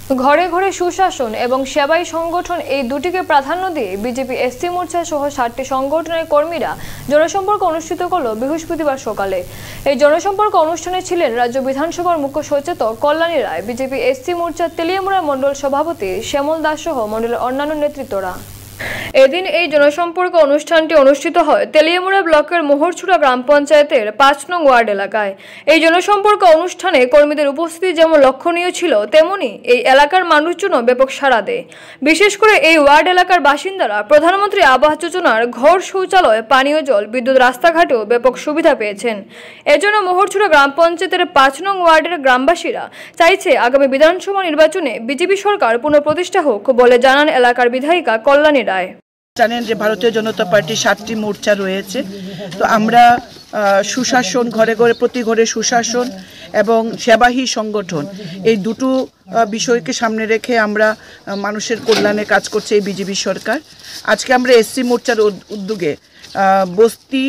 ঘরে ঘরে সুশাসন এবং সেবাই সংগঠন এই দুটিকে প্রাধান্য দিয়ে বিজেপি এসসি মোর্চা সহ 60টি সংগঠনের কর্মীরা জনসম্পর্ক অনুষ্ঠিত করল বৃহস্পতিবার সকালে। এই জনসম্পর্ক অনুষ্ঠানে ছিলেন রাজ্য বিধানসভার মুখ্য সচেতক কল্যাণী রায়, বিজেপি এসসি মোর্চা তেলিয়ামুড়া মণ্ডল সভাপতি শ্যামল দাস সহ মণ্ডলের অন্যান্য নেতৃত্বরা। এদিন এই জনসম্পর্ক অনুষ্ঠানটি অনুষ্ঠিত হয় তেলিয়ামুড়া ব্লকের মোহরছুড়া গ্রাম পঞ্চায়েতের ৫ নং ওয়ার্ড এলাকায়। এই জনসম্পর্ক অনুষ্ঠানে কর্মীদের উপস্থিতি যেমন লক্ষণীয় ছিল, তেমনি এই এলাকার মানুষজনও ব্যাপক সাড়া দেয়। বিশেষ করে এই ওয়ার্ড এলাকার বাসিন্দারা প্রধানমন্ত্রী আবাস যোজনার ঘর, শৌচালয়, পানীয় জল, বিদ্যুৎ, রাস্তাঘাটেও ব্যাপক সুবিধা পেয়েছেন। এজন্য মোহরছুড়া গ্রাম পঞ্চায়েতের ৫ নং ওয়ার্ডের গ্রামবাসীরা চাইছে আগামী বিধানসভা নির্বাচনে বিজেপি সরকার পুনঃপ্রতিষ্ঠা হোক বলে জানান এলাকার বিধায়িকা কল্যাণী রায়। জানেন যে ভারতীয় জনতা পার্টির 7টি মোর্চা রয়েছে, তো আমরা সুশাসন, ঘরে ঘরে প্রতি ঘরে সুশাসন এবং সেবাহী সংগঠন, এই দুটো বিষয়কে সামনে রেখে আমরা মানুষের কল্যাণে কাজ করছে এই বিজেপি সরকার। আজকে আমরা এসসি মোর্চার উদ্যোগে বস্তি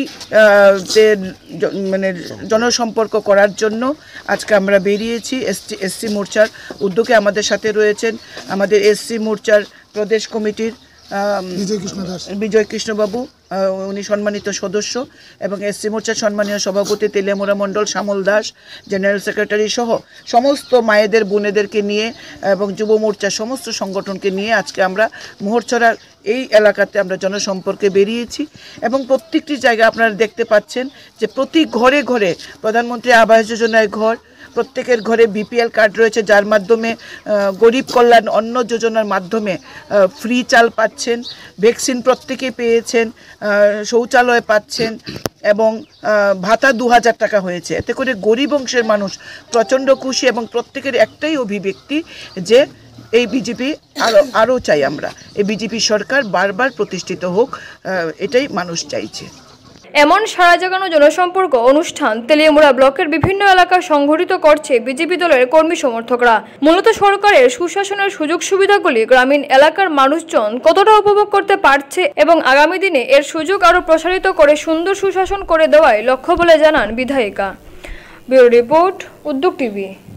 মানে জনসম্পর্ক করার জন্য আজকে আমরা বেরিয়েছি। এসসি মোর্চার উদ্যোগে আমাদের সাথে রয়েছেন আমাদের এসসি মোর্চার প্রদেশ কমিটির বিজয় কৃষ্ণ বাবু, উনি সম্মানিত সদস্য, এবং এসসি মোর্চার সম্মানীয় সভাপতি তেলিয়ামুড়া মণ্ডল শ্যামল দাস, জেনারেল সেক্রেটারি সহ সমস্ত মায়েদের, বোনেদেরকে নিয়ে এবং যুব মোর্চার সমস্ত সংগঠনকে নিয়ে আজকে আমরা মোহরছড়ার এই এলাকাতে আমরা জনসম্পর্কে বেরিয়েছি। এবং প্রত্যেকটি জায়গায় আপনারা দেখতে পাচ্ছেন যে প্রতি ঘরে ঘরে প্রধানমন্ত্রী আবাস যোজনায় ঘর, প্রত্যেকের ঘরে বিপিএল কার্ড রয়েছে, যার মাধ্যমে গরিব কল্যাণ অন্ন যোজনার মাধ্যমে ফ্রি চাল পাচ্ছেন, ভ্যাকসিন প্রত্যেকে পেয়েছেন, শৌচালয় পাচ্ছেন এবং ভাতা 2000 টাকা হয়েছে। এতে করে গরিব অংশের মানুষ প্রচণ্ড খুশি এবং প্রত্যেকের একটাই অভিব্যক্তি যে এই বিজেপি আরও চাই, আমরা এই বিজেপি সরকার বারবার প্রতিষ্ঠিত হোক, এটাই মানুষ চাইছে। এমন সারা জাগানো জনসম্পর্ক অনুষ্ঠান তেলিয়ামুড়া ব্লকের বিভিন্ন এলাকায় সংঘটিত করছে বিজেপি দলের কর্মী সমর্থকরা। মূলত সরকারের সুশাসনের সুযোগ সুবিধাগুলি গ্রামীণ এলাকার মানুষজন কতটা উপভোগ করতে পারছে এবং আগামী দিনে এর সুযোগ আরও প্রসারিত করে সুন্দর সুশাসন করে দেওয়াই লক্ষ্য বলে জানান বিধায়িকা। Bureau report, Udyog TV.